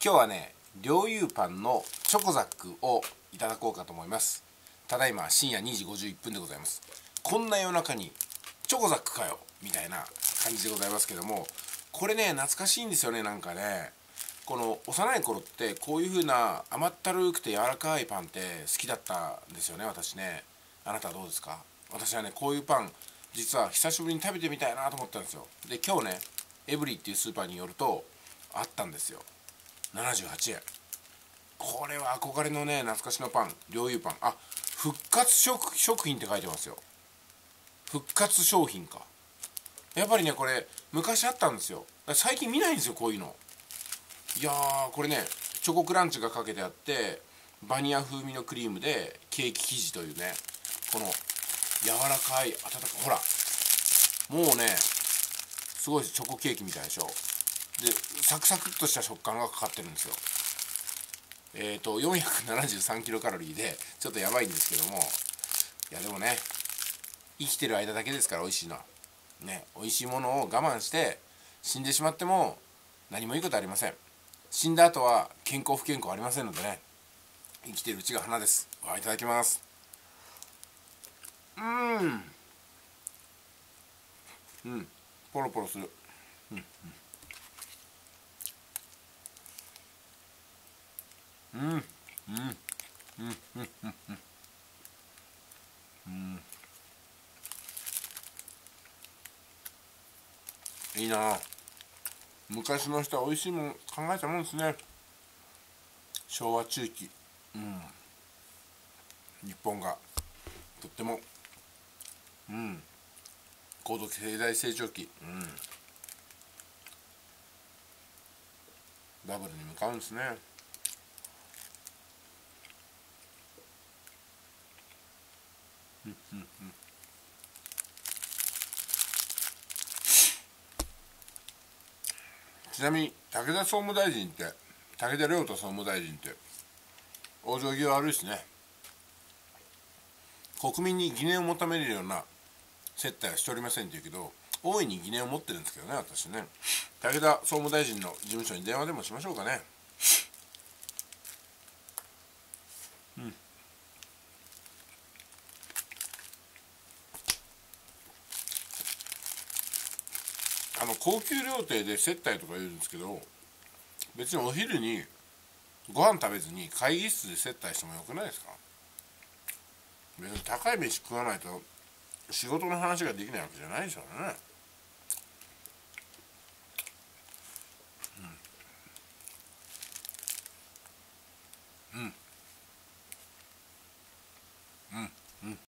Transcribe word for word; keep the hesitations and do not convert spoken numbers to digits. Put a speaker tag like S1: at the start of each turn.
S1: 今日はね、両友パンのチョコザックをいただこうかと思います。ただいま深夜にじごじゅういっぷんでございます。こんな夜中にチョコザックかよみたいな感じでございますけども、これね懐かしいんですよね。なんかね、この幼い頃ってこういう風な甘ったるくて柔らかいパンって好きだったんですよね、私ね。あなたはどうですか？私はね、こういうパン実は久しぶりに食べてみたいなと思ったんですよ。で今日ね、エブリィっていうスーパーによるとあったんですよ。ななじゅうはちえん。これは憧れのね懐かしのパン、両友パン。あ、復活 食, 食品って書いてますよ。復活商品か。やっぱりねこれ昔あったんですよ。最近見ないんですよこういうの。いやー、これねチョコクランチがかけてあって、バニラ風味のクリームでケーキ生地というね、この柔らかい温かい、ほらもうねすごいです。チョコケーキみたいでしょ。でサクサクっとした食感がかかってるんですよ。えっとよんひゃくななじゅうさんキロカロリーでちょっとやばいんですけども、いやでもね、生きてる間だけですから美味しいのはね。美味しいものを我慢して死んでしまっても何もいいことありません。死んだ後は健康不健康ありませんのでね、生きてるうちが花です。わ、いただきます。うーんうんポロポロする。うんうんうんうんうんうんうんいいな。昔の人は美味しいもん考えたもんですね。昭和中期、うん、日本がとっても、うん、高度経済成長期、うん、バブルに向かうんですね。うんうんうん。ちなみに武田総務大臣って武田良太総務大臣って往生際悪いですね。国民に疑念を求めるような接待はしておりませんって言うけど、大いに疑念を持ってるんですけどね、私ね。武田総務大臣の事務所に電話でもしましょうかね。うんあの高級料亭で接待とか言うんですけど、別にお昼にご飯食べずに会議室で接待してもよくないですか？別に高い飯食わないと仕事の話ができないわけじゃないですよね。うんうんうん